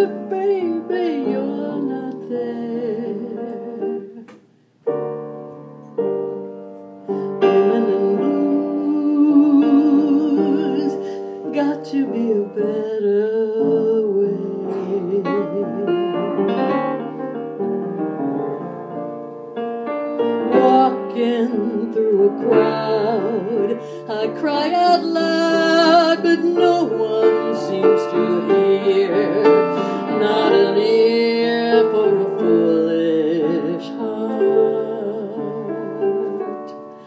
but baby, you're not there. Women and blues, got to be a better way. Walking through a crowd, I cry out loud, but no one seems to hear. Not an ear for a foolish heart.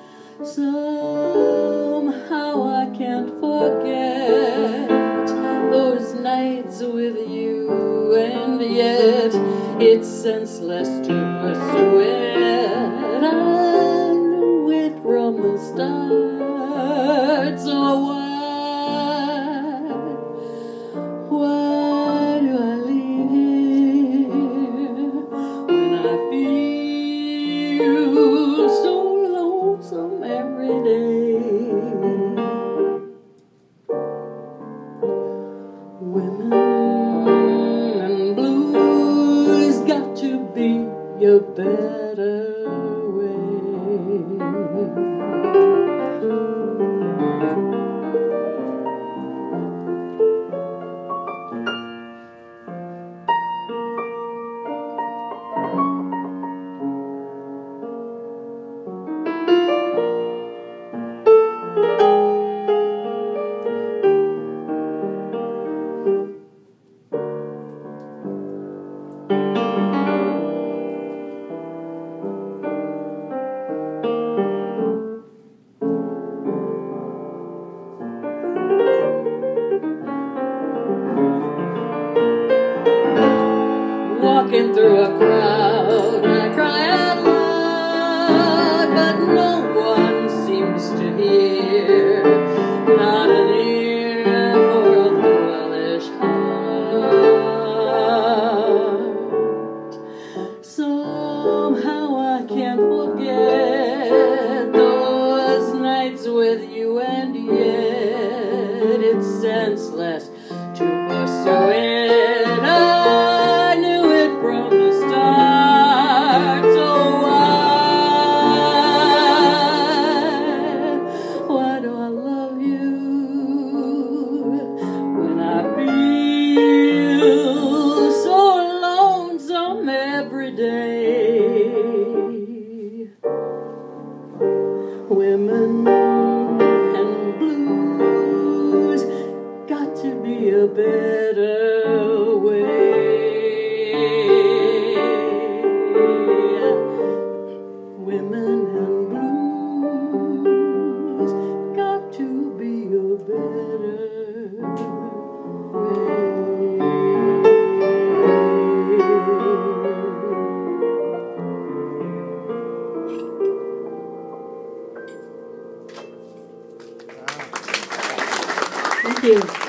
Somehow I can't forget those nights with you, and yet it's senseless to persuade. I knew it from the start, so why do I leave here when I feel so lonesome every day? Women and blues, got to be a better way. Walking through a crowd, I cry out loud, but no one seems to hear. Not an ear for a foolish heart. Somehow I can't forget those nights with you, and yet it's senseless to pursue it. From the start, so why do I love you when I feel so lonesome every day? Women and blues, got to be a better way. Women and blues, got to be a better way. Thank you.